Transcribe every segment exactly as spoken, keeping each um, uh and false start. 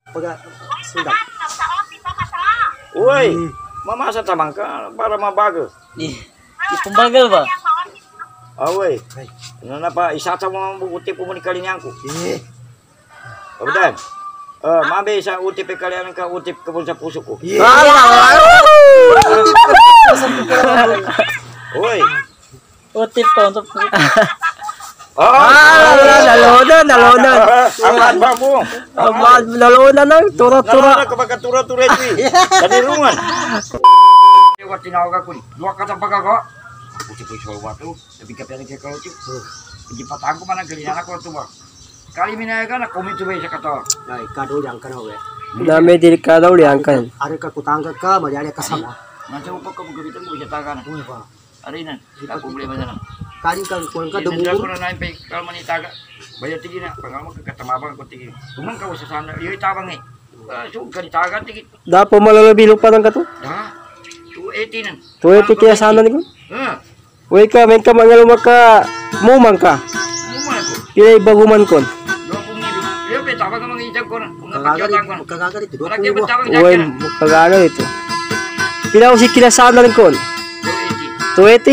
Pagka sudah. Woi, mama sa tamang ka para mabago. Di, di pembagal ba? Ah, woi. Ano na pa isa sa mga utip mo ni kalinyang ko. Eh, Kapitan. Eh, mabe sa utip kalian ka utip ka sa puso ko. Woi. Utip ko untuk Ah, nalonan, nalonan. Aman ba mo? Aman, nalonan na, tura-tura. Tura kapag tura-tura ito eh. Kanirungan. Ewa tinawag ako ni. Dua kata pagkaka. Ako si Puso Wato. Sabi ka pala kaya kalau cip. Hindi patang ko man ang galinan ako ito ba. Kali minaya ka na comment ba sa kato. ay kado yang kana we. Dami delikado liangkan. Are ka kutangga ka, mari are kasama. Nanti upag ka magabitan mo sa taga na. Uy pa. Arinan, sila problema na lang. Kali ka kuan ka Hindi ko dumugo. na nain pa kalma ni taga. Bayar tingin na. Pangalma ka katamabang ko tingin. Kumang ka sa sana. Iyo itabang eh. So, kanitagan tingin. Dapo malalabi lupa ng kato. Dah. two eighty nan. Tuwe ti kaya sana ni ko. Ha. Uy ka, men ka mangalo maka mumang ka. Mumang ako. Pilay baguman kon. Dua puluh ribu. Iyo pe tabang ka mga ijang ko na. Kung Kagagari, napagkatang ko na. kagagari ito. Wala kayo Dua patawang Uy, jakin na. pagano ito. Pila ko si kinasana rin kon. two eighty.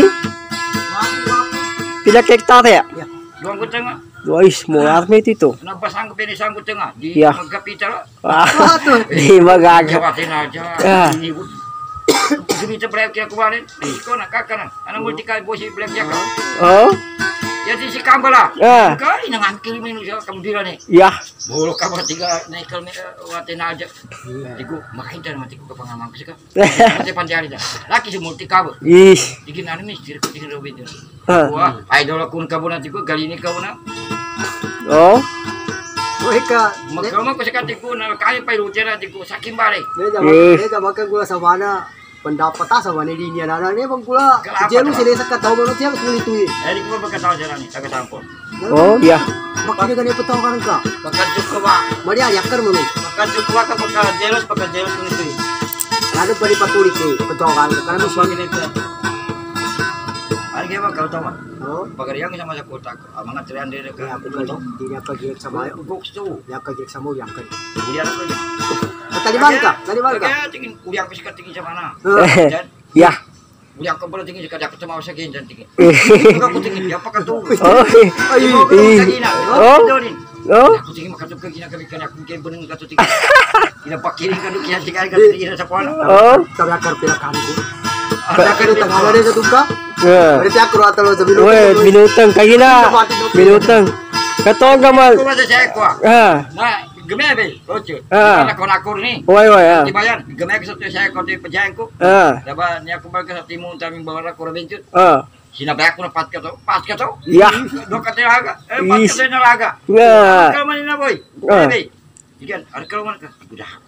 Tuwe ti. Pila kek tate ya. Duang ko tengah. Guys, mo arme ito. Nabasang ko pinisang ko tengah. Di Yeah. magkapita. Ah, di magaga. Jawatin aja. Ah. Ini bu. Sumita black ya kemarin. Iko na kakana. Ana multi kali bosi black ya ka. Oh, Ya di si kambala. Ah. Kali nang angkil minu siya kemudian ni. ya. Bolo ka ba tiga naikal mi watin aja. Tigo makita naman tigo kapangamang ko sika. Mati panjari dah. Laki si multi kabo. Ih. Digin ano ni sir ko digin robin. Ah. Wah, idol ako ng kabuna tigo gali ni kabuna. Oh, Uy ka. Magkama ko sa katigo na kaya pa irutin na tigo sa kimbare. Neda Eh. mak neda makan gula sa mana pendapat sa mana linya na na ne bang gula. Kenapa, Jelu kenapa? sila sa kataw mo tiang kulit tu. Jadi ko magkatawa siya ni taga tampo. oh, ya. Makanya gani petaw kan ka. Magkajuk ka ba? Mari ayakar mo no. Magkajuk ka ba ka pagka jealous pagka jealous ko nito eh. Ano pa rin patuloy ko petaw kan ka. Kana Ano mo ba ginito? Ano kaya ba kauto ma? Oh. Pagariyan sa mga kota ko. Ang mga three hundred Kaya ka. ako ka di niya ka giyak sa mayo. Gusto. Ya ka giyak sa mo yang ka. Kuliah ko yun. Taliban ka, taliban ka. Kaya tingin kuliah ko siya tingin sa mana. Eh. Diyan. Ya. Kuliah ko pala tingin siya kada ko sa mga sakit diyan tingin. Ito ka ko tingin. Yan pa ka to. Oh, Ay, mo ko eh. kagina. Oh. Ito rin. oh. Aku tinggi makatuk ke kina kami kana aku ke beneng katu tinggi. Kina pakiring kadu kian tinggal katu tinggi sa kuala. Oh. Kami akar pila kan ko. Ada Kaya kadu tangala de sa tuka. Ya. Berarti aku rata lo sa bilu. Weh, minutang kaya na. Minutang. Katong gamal. Ko sa saya ko. Ah. Na, geme be, ocho. Ah. Kana ko nakor ni. Wai wai ah. Tibayan, geme ko sa saya ko di pajayan ko. Ah. Daba ni aku balik sa timun taming bawara ko rabincut. Ah. Sinabi ako na pat ka to. Pat ka to. Ya. Do ka tiraga. Eh, pat Is. ka to na raga. Nga. Kalau man na boy. Ah. Bebe. Ikan, ada kalau man ka. Udah.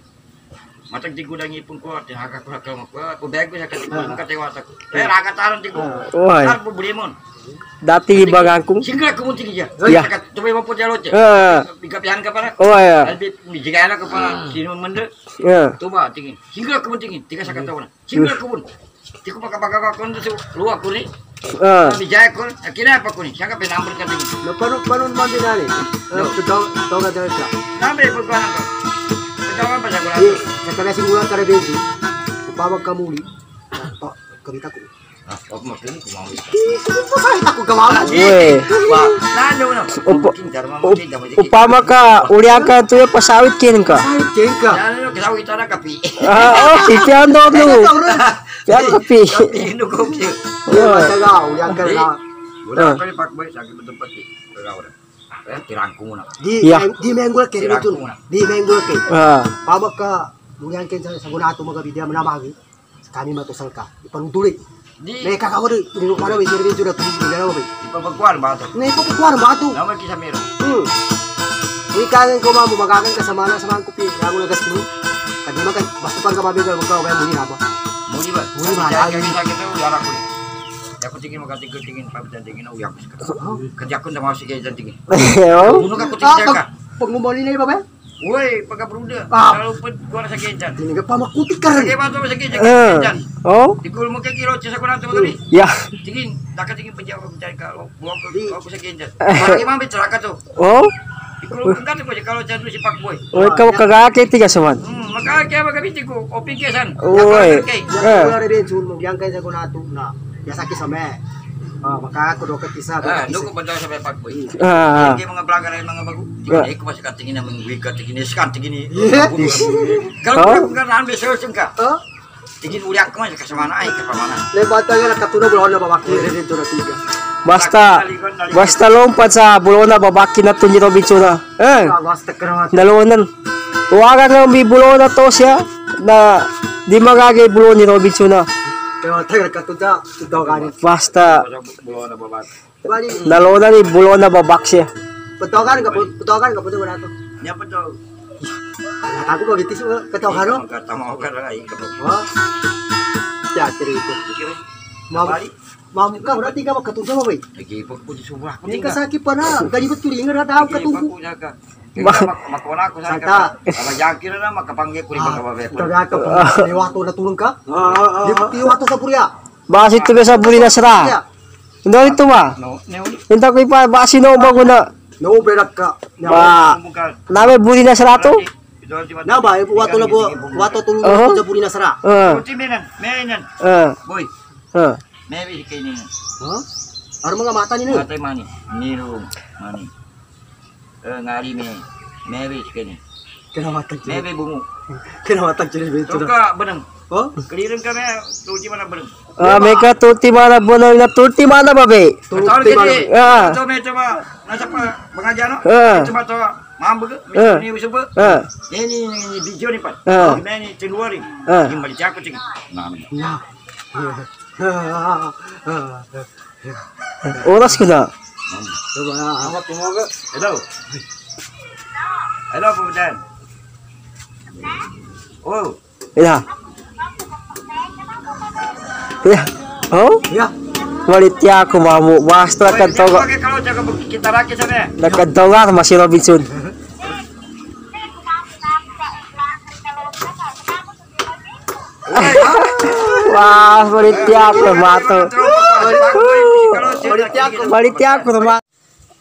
Matag di gudang ipon ko, tinaga ko na kalau ko. Ko bag ko sa katipon ka tewata ko. Eh, raga taron di ko. Wai. Tar po bulimon. Dati bagangkung. Singra ko munti kija. Ya. Tubay mo po jalo cha. Ah. Bigapihan ka para. Oh ya. Albi bijigala ka para. Sino mende. Ya. Tuba tingin. Singra ko munti tingin. Tiga sa katawa na. Singra ko mun. Tiku pagkabaga ko ndo su luwa ko ni. Ah. Bijay ko. Kina pa ko ni. Saka pinambol ka tingin. No panu panu man din ali. Petaw petaw ka dala ka. Nambre po ko nang ka. Katawa pa sa ko. Di sa kana singulan ka besi. Upawag ka muli. Pa kamita ko. Ah, op mo tingin ko mau. Pasahit ako gamala. Weh. Wa, nano na. Upa- Mungkin dharma mungkin damo dikit. Upama ka, uliakan tuyo pasawit kin ka. Pasahit ken ka. Nano kita kita na kapi. Ah, oh, pipian do lu. Pian kapi. Kapi no ko ki. Oh, masaga ulian ka na. Udah kali pak boy sakit betul pati. Kagak udah. Eh, tirangku muna. Di Ya. di menggol kere betul. Di menggol ke. Ah. Pawag ka ulian ken sa saguna ato mga bidya manamagi. Kani matusal ka. Ipanutuli. Di Mereka kawari tuli mana be sirbi sudah tuli bila ba be. pagkuan ba to? Nei ko kuar batu. Nama kisah mero. Hmm. Ikan ko mamu magagan ka sa mana sa man kupi. Yago na gasmu. Kadi makan basukan ka babe ka ka ba muni na ba. Muli ba? Muli ba? Kaya kita kita udah aku. Aku tingin magati ko tingin pa bitan tingin na uyak ko. Kerja ko na mau sige jan tingin. Oh. Bunuh ka ko tingin ka. Pagmumali na ba ba? Woi, pagka bruda. Ah. Kalau pun gua sa genjan. Dili ka pa makutik ka rin. Sige ba to sa genjan? Ah. Genjan. Oh. Digul mo kay kilo sa kunan to gabi. Ya. Tingin, nakatingin pa diyan ako bitan ka. Buwa ko ako sa genjan. Para imam bicara ka to. Oh. Ikulong kan ko kalau jadu si Pak Boy. Oh, ikaw kagaki tiga saman. Hmm, maka kaya magabiti ko o pigesan. Uy. Yang keluar dari sul yang kaya jago natu na. Ya sakit sama. Ah, maka aku doket kisah. Ah, nuko pa daw sa Pak Boy. Ah. Kaya mga vlogger ay mga bago. Ah. Tingin ko masih katingin na mga wigat tingin skan tingin ni. Yeah. Kalau Oh. ko kan ambil search ka. Oh, Tingin uliak ko man sa mana ay ka pamana. lebat tayo na katuna bulon na babaki rin dito na tiga. Basta basta lompat sa bulona babaki na to ni Robinson na. Eh, Ah, basta ka naman. dalawanan. Huwagan nga may bulona to siya na di magagay bulon ni Robinson na. Kaya tayo katuna, tudaw kanin. Basta Bulo na babat. Bali, dalawanan ni bulona babak siya. tudaw kanin ka po, tudaw kanin ka po wala to. Nya pa daw. Aku kok gitu sih, ketawa karo. Tama ka ra ay ka. Wah. Ya, cerita. Mam, mam ka berarti ka makatungga mo, bay. Lagi po ko di subra. Ini ka sakit pa na, gani ba tulingan na daw katunggo. Makona ko sa ka. Aba yakir na makapangge ko rin magababe. Taga ka pa, may wato na tulong ka. Di ba tiyo wato sa purya? Basi to sa buli na sira. Hindi ito ba? No, ne uli. Hindi ko ipa basi no bago na. No berak ka. Ba, nabe buli na sira to. Na ba, wato na po, wato tulong Uh-huh. sa puri na sara. Eh, Uti menan, menan. eh, Boy, eh. mebi kay ni. Ha? Ano mga mata ni ni? Matay mani, niru mani. Eh ngari me. Mebi kay ni. Kinawatan ciri. Mebi bungu. Kinawatan ciri beto na. Tuka benang. Oh? Kelirin kami tuji mana benang. Ah, meka tuti mana bono na tuti mana babe. Tahun Tuti kini. Ah. Coba coba nasa pa bangajano. Ah. Coba coba mambu Ah. ni usuba. Eh, Ini ini video ni pak. Ah. Ini Januari. Ah. Ini balik aku cik. Nah. Ya. oras ko na. Coba. Awak tunggu ke? Hello. Hello Pudan. Oh. Ya. Ya. Oh, Ya. walitya ko mamu. Basta Pakai kadto kalau jaga kita rakit sana. nakadonga ma si Robinson. Wah, walitya ko mato. Walitya ko na mato.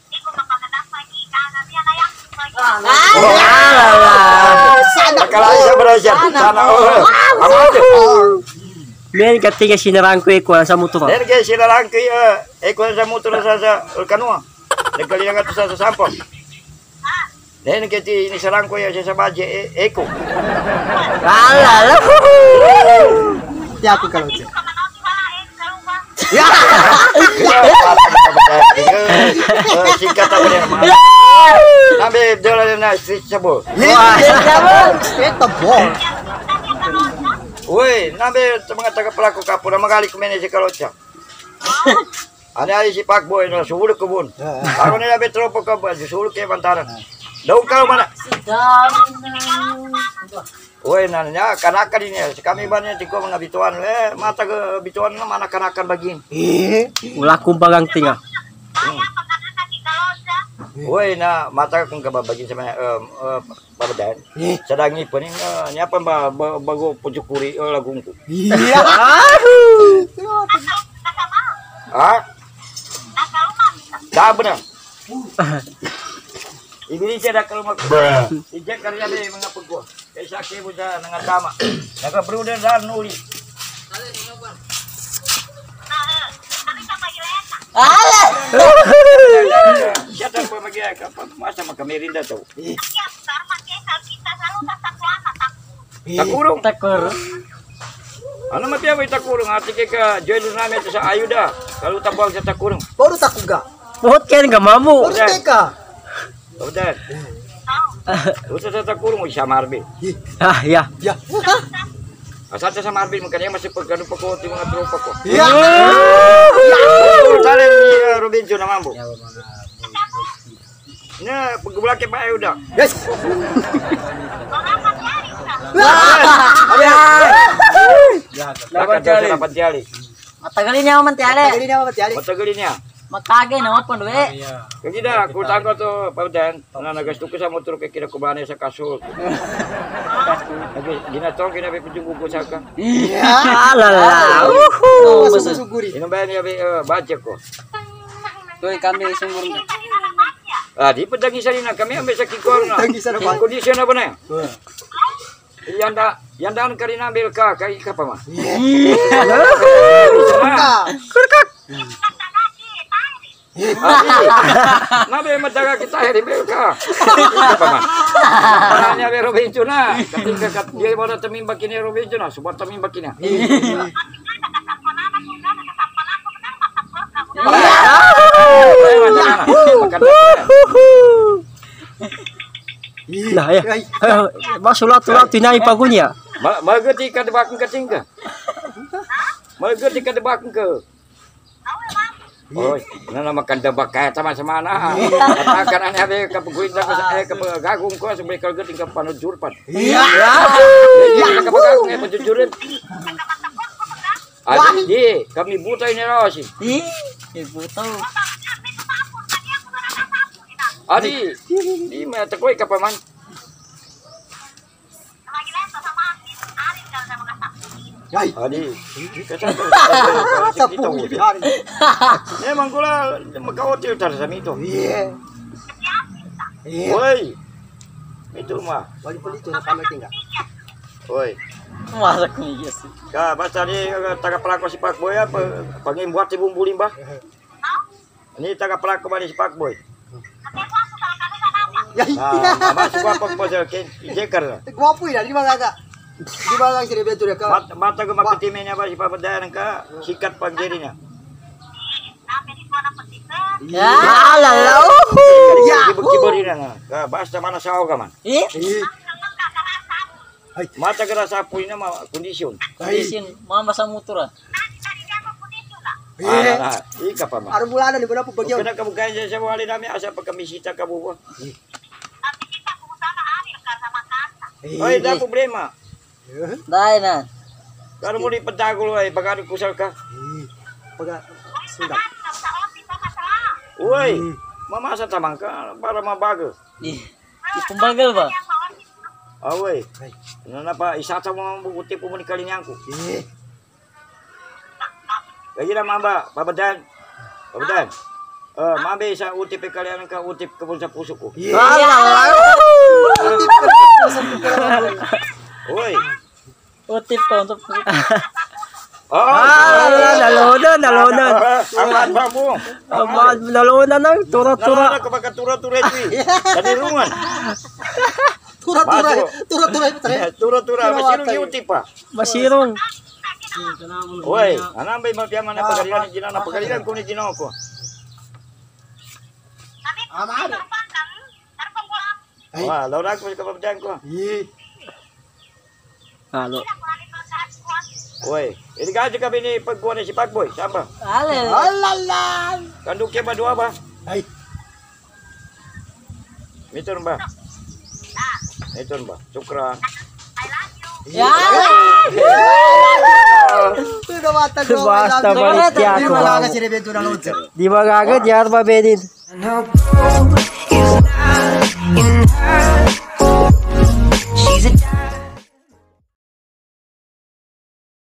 Kalau saya berasa sana oh. Amat. Men katiga sinarang ko iko sa motor. Dan kaya sila lang kay eh kung sa motor sa sa kanua. Nagkalilang ato sa sampol. Dan kaya ti ini sarang ko ya sa baje eko. Alala. Ya aku kalau cek. Sikat apa dia mah. Nabe dola na street sabo. Itu bol. Woi, nabe mga taga pelaku kapura magali kumene si Kalotsa. Ada ali si Pak Boy na suluk kebun. Ako nila betropo ka ba suluk kay bantaran. Daw ka mana? Woi, nanya kanakan ini kami banyak tiko mga bituan eh mata ke bituan na mana kanakan bagin. Eh, Wala kong bagang tinga. Woi, na mata kung kababagin sa mga um, uh, babadan. Sadang ni paning uh, nyapa ba ba- bago pucukuri uh, lagungku. iya. Ah? Dah benar. Ibili siya dah kalau mak. Ijak karya be mga pagko. Kay sakit mo sa nangatama. Nakabruder sa nuli. Siya tayo pa mag-iya kapag masa magkamerinda to. Takurong. Takur. Ano matiya ba takurong? Ati kay ka join namin ito sa ayuda. Kalau tabang sa takurong. Baru tak kuga. Buhot kayo nga mamu. Baru teka. Udah. Udah sa takurong isa marbe. Ah, ya. Ya. Asal sa marbe makanya masih pagkano pa ko ti mga tropa ko. Ya. Tale ni uh, Robinson na mambo. Na pagbulak pa ayuda. Yes. Dapat jali. Dapat jali. Matagalin niya man tiare. Ini apa tadi? Matagalin niya. Makagay na pon we. Kaya na, kutang ko to, Paudan, na nagasto ko sa motor kay kinakubane sa kasol. Ginatong kinabi ko yung gugusa ka. Alala. No, Masuk masuk. suguri. Ino ba niya uh, budget ko? Toy kami sumur. Ah, di pedangi salina kami ambil sakit korna. Pedangi sana, Pak. Kondisi apa na? Wah. Yang dah yang dah kali ambil ka kai ka pa mah. Kurkak. Nabe madaga kita hari belka. Apa mah? Karena be Robinson na. Ketika kat dia baru temimba kini Robinson na, subat temimba kini. Nah ya. Masulat-ulat tinai pagunya. Ma magati ka debakun ka tingka. Magati ka debakun ka. Oh, nana makan debak kaya sama-sama na. Katakan ane abe ka paguin sa eh ka gagung ko sa may kalgati ka panujurpan. Iya. Ya ka pagagung eh pajujurin. Adi di kami buta ini rawasi. Ih, ibu tahu. Adi, di mana tekoi ka paman? Yai. Adi, Tepung di hari. memang kula makawotil tar sa mito. Iya. Iya. Woi. Itu mah. Balik balik tu nak kami tinggal. Woi. Masak nih ya sih. Ka basta ni taga pelako si Pak Boy apa pangimbuat si bumbu limbah. Ini taga pelako bani si Pak Boy. Yai. Ah, masuk apa apa ke jekar. Guapo ina di mana agak. Di mana sini betul ya kau. Mata mata ke makitimenya ba si papadaan ka sikat pagdirinya. Ya, lalau. Ya. Kibarina na. Ka basta mana sao ka man. Ih, Mata ke rasa puina ma kondisyon. isin mama sa motor ah. Iya. Ah, ika pa ma. Ada bulan di mana pun bagian. Kena kabukayan sa sa wali nami asa pagkamisita ka bubo. Oy, da problema. Dai na. Karo mo di padagulo ay pagano kusal ka. Paga sudah. Uy, mamasa tamang ka para mabago. Ih, ipumbagal ba? Ah, uy. Ano na pa isata mo ang bubuti po mo ni kalinyangko. Eh. Kaya na mamba, babadan. Babadan. Ah, mabe sa utip kalian ka utip ka sa puso ko. Uy. Utip ko untuk Ah, nalonan, nalonan. ang ladba mo. Abad nalonan na, tura-tura. Nalala ka pagkatura-tura ito eh. Kanirungan. Tura-tura, tura-tura. Tura-tura, masinong utip pa. Masirong. Uy, anong ba'y mapiyaman na pagaliran ni Ginaw? Napagaliran ko ni Ginaw ko. Amado. Wah, laura ko sa kapabadan ko. Eh. Halo. Uy, ini ka kami ni pagkuha ni si Pagboy. Saan ba? Ale. Alalan. Kandukya ba dua ba? Ay. Miton ba? Miton ba? Sukran. Ya. Sudah mata gua. Basta balik ya Di ako. mana sini betul na loncer. Di magagat yar ba bedin? No, it's not enough.